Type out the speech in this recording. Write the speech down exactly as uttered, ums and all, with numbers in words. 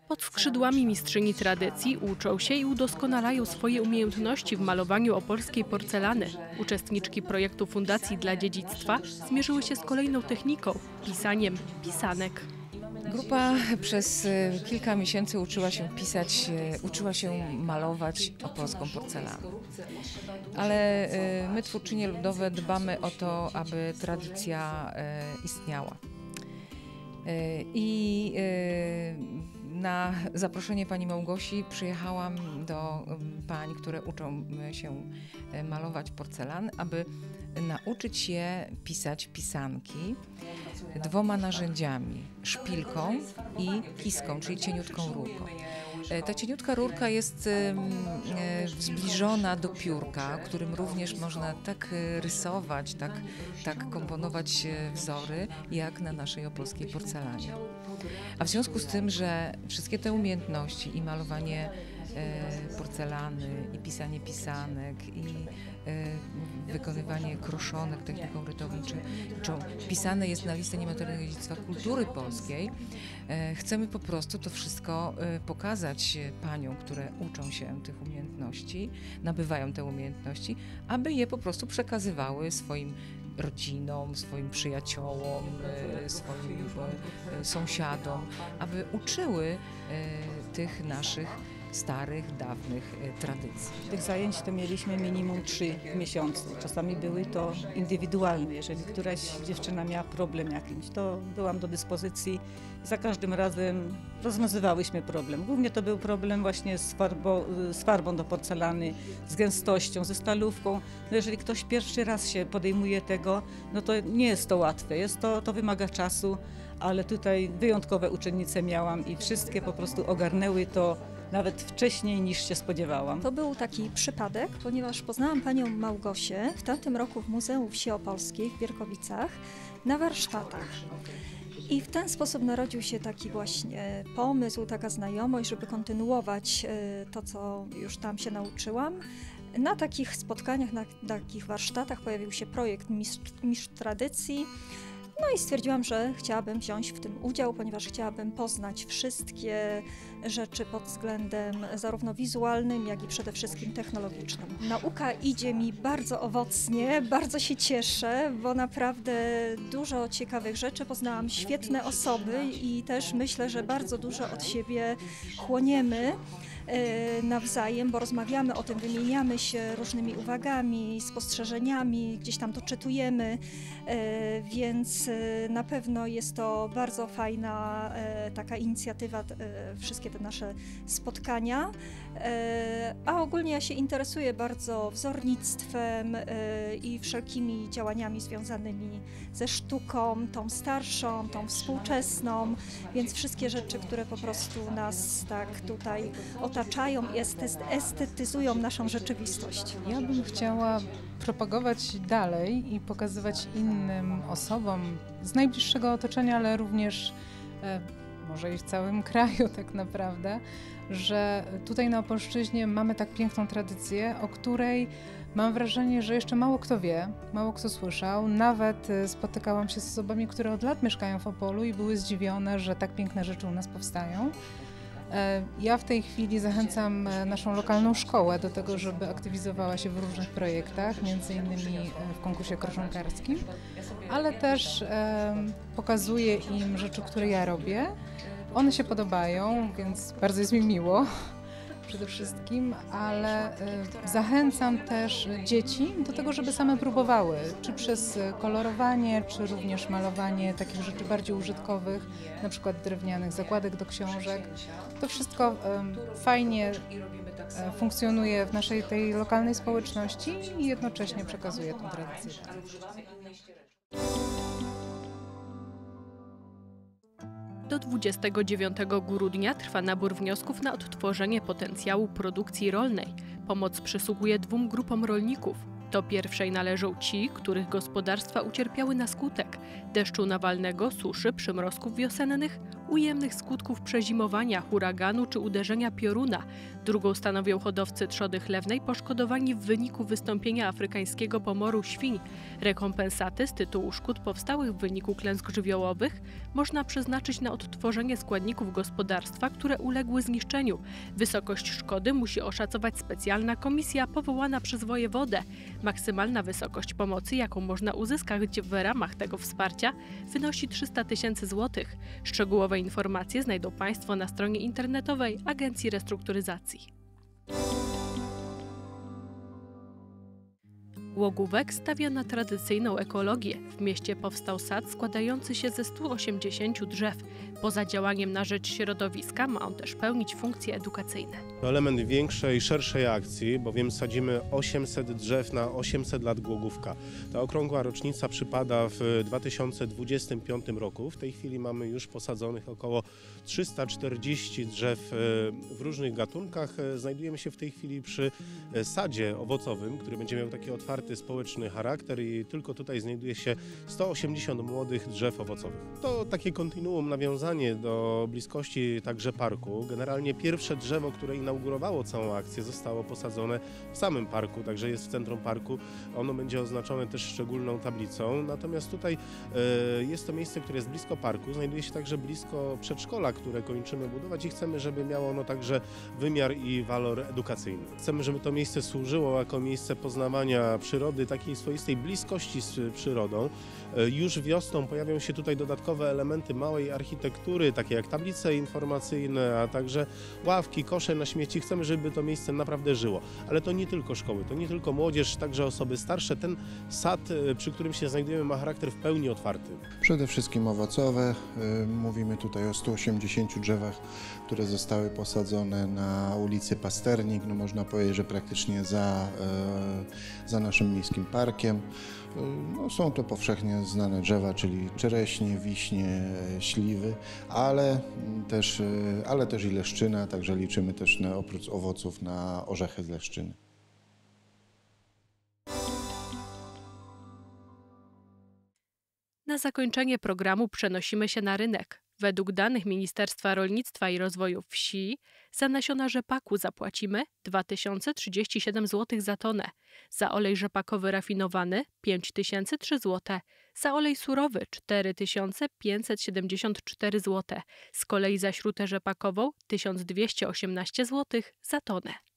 Pod skrzydłami mistrzyni tradycji uczą się i udoskonalają swoje umiejętności w malowaniu opolskiej porcelany. Uczestniczki projektu Fundacji dla Dziedzictwa zmierzyły się z kolejną techniką – pisaniem pisanek. Grupa przez kilka miesięcy uczyła się pisać, uczyła się malować opolską porcelanę. Ale my, twórczynie ludowe, dbamy o to, aby tradycja istniała. I na zaproszenie pani Małgosi przyjechałam do pań, które uczą się malować porcelan, aby nauczyć je pisać pisanki dwoma narzędziami, szpilką i kiską, czyli cieniutką rurką. Ta cieniutka rurka jest zbliżona do piórka, którym również można tak rysować, tak, tak komponować wzory, jak na naszej opolskiej porcelanie. A w związku z tym, że wszystkie te umiejętności i malowanie porcelany, i pisanie pisanek, i wykonywanie kroszonek techniką rytowniczą, pisane jest na listę niematerialnego dziedzictwa kultury polskiej, chcemy po prostu to wszystko pokazać paniom, które uczą się tych umiejętności, nabywają te umiejętności, aby je po prostu przekazywały swoim rodzinom, swoim przyjaciołom, swoim sąsiadom, aby uczyły tych naszych starych, dawnych tradycji. Tych zajęć to mieliśmy minimum trzy w miesiącu. Czasami były to indywidualne. Jeżeli któraś dziewczyna miała problem jakiś, to byłam do dyspozycji i za każdym razem rozwiązywałyśmy problem. Głównie to był problem właśnie z, farbo, z farbą do porcelany, z gęstością, ze stalówką. No jeżeli ktoś pierwszy raz się podejmuje tego, no to nie jest to łatwe. Jest to, to wymaga czasu, ale tutaj wyjątkowe uczennice miałam i wszystkie po prostu ogarnęły to nawet wcześniej niż się spodziewałam. To był taki przypadek, ponieważ poznałam panią Małgosię w tamtym roku w Muzeum Wsi Opolskiej w Bierkowicach na warsztatach. I w ten sposób narodził się taki właśnie pomysł, taka znajomość, żeby kontynuować to, co już tam się nauczyłam. Na takich spotkaniach, na takich warsztatach pojawił się projekt Mistrz, Mistrz Tradycji. No i stwierdziłam, że chciałabym wziąć w tym udział, ponieważ chciałabym poznać wszystkie rzeczy pod względem zarówno wizualnym, jak i przede wszystkim technologicznym. Nauka idzie mi bardzo owocnie, bardzo się cieszę, bo naprawdę dużo ciekawych rzeczy poznałam, świetne osoby i też myślę, że bardzo dużo od siebie chłoniemy nawzajem, bo rozmawiamy o tym, wymieniamy się różnymi uwagami, spostrzeżeniami, gdzieś tam to czytujemy, więc na pewno jest to bardzo fajna taka inicjatywa, wszystkie te nasze spotkania, a ogólnie ja się interesuję bardzo wzornictwem i wszelkimi działaniami związanymi ze sztuką, tą starszą, tą współczesną, więc wszystkie rzeczy, które po prostu nas tak tutaj otaczają i estetyzują naszą rzeczywistość. Ja bym chciała propagować dalej i pokazywać innym osobom z najbliższego otoczenia, ale również e, może i w całym kraju tak naprawdę, że tutaj na Opolszczyźnie mamy tak piękną tradycję, o której mam wrażenie, że jeszcze mało kto wie, mało kto słyszał. Nawet spotykałam się z osobami, które od lat mieszkają w Opolu i były zdziwione, że tak piękne rzeczy u nas powstają. Ja w tej chwili zachęcam naszą lokalną szkołę do tego, żeby aktywizowała się w różnych projektach, między innymi w konkursie kroszonkarskim, ale też pokazuję im rzeczy, które ja robię. One się podobają, więc bardzo jest mi miło przede wszystkim, ale zachęcam też dzieci do tego, żeby same próbowały, czy przez kolorowanie, czy również malowanie takich rzeczy bardziej użytkowych, na przykład drewnianych zakładek do książek. To wszystko fajnie funkcjonuje w naszej tej lokalnej społeczności i jednocześnie przekazuje tę tradycję. Do dwudziestego dziewiątego grudnia trwa nabór wniosków na odtworzenie potencjału produkcji rolnej. Pomoc przysługuje dwóm grupom rolników. Do pierwszej należą ci, których gospodarstwa ucierpiały na skutek deszczu nawalnego, suszy, przymrozków wiosennych ujemnych skutków przezimowania, huraganu czy uderzenia pioruna. Drugą stanowią hodowcy trzody chlewnej poszkodowani w wyniku wystąpienia afrykańskiego pomoru świń. Rekompensaty z tytułu szkód powstałych w wyniku klęsk żywiołowych można przeznaczyć na odtworzenie składników gospodarstwa, które uległy zniszczeniu. Wysokość szkody musi oszacować specjalna komisja powołana przez wojewodę. Maksymalna wysokość pomocy, jaką można uzyskać w ramach tego wsparcia, wynosi trzysta tysięcy złotych. Szczegółowe informacje znajdą Państwo na stronie internetowej Agencji Restrukturyzacji. Łogówek stawia na tradycyjną ekologię. W mieście powstał sad składający się ze stu osiemdziesięciu drzew. Poza działaniem na rzecz środowiska ma on też pełnić funkcje edukacyjne. To element większej, szerszej akcji, bowiem sadzimy osiemset drzew na osiemset lat Głogówka. Ta okrągła rocznica przypada w dwa tysiące dwudziestym piątym roku. W tej chwili mamy już posadzonych około trzysta czterdzieści drzew w różnych gatunkach. Znajdujemy się w tej chwili przy sadzie owocowym, który będzie miał taki otwarty społeczny charakter i tylko tutaj znajduje się sto osiemdziesiąt młodych drzew owocowych. To takie kontinuum, nawiązanie do bliskości także parku. Generalnie pierwsze drzewo, które inaugurowało całą akcję, zostało posadzone w samym parku, także jest w centrum parku. Ono będzie oznaczone też szczególną tablicą. Natomiast tutaj e, jest to miejsce, które jest blisko parku, znajduje się także blisko przedszkola, które kończymy budować i chcemy, żeby miało ono także wymiar i walor edukacyjny. Chcemy, żeby to miejsce służyło jako miejsce poznawania przyrody, takiej swoistej bliskości z przyrodą. Już wiosną pojawią się tutaj dodatkowe elementy małej architektury, takie jak tablice informacyjne, a także ławki, kosze na śmieci. Chcemy, żeby to miejsce naprawdę żyło. Ale to nie tylko szkoły, to nie tylko młodzież, także osoby starsze. Ten sad, przy którym się znajdujemy, ma charakter w pełni otwarty. Przede wszystkim owocowe. Mówimy tutaj o stu osiemdziesięciu drzewach, które zostały posadzone na ulicy Pasternik. No można powiedzieć, że praktycznie za, za naszym miejskim parkiem. No, są to powszechnie znane drzewa, czyli czereśnie, wiśnie, śliwy, ale też, ale też i leszczyna, także liczymy też na, oprócz owoców na orzechy z leszczyny. Na zakończenie programu przenosimy się na rynek. Według danych Ministerstwa Rolnictwa i Rozwoju Wsi za nasiona rzepaku zapłacimy dwa tysiące trzydzieści siedem złotych za tonę, za olej rzepakowy rafinowany pięć tysięcy trzy złote, za olej surowy cztery tysiące pięćset siedemdziesiąt cztery złote, z kolei za śrutę rzepakową tysiąc dwieście osiemnaście złotych za tonę.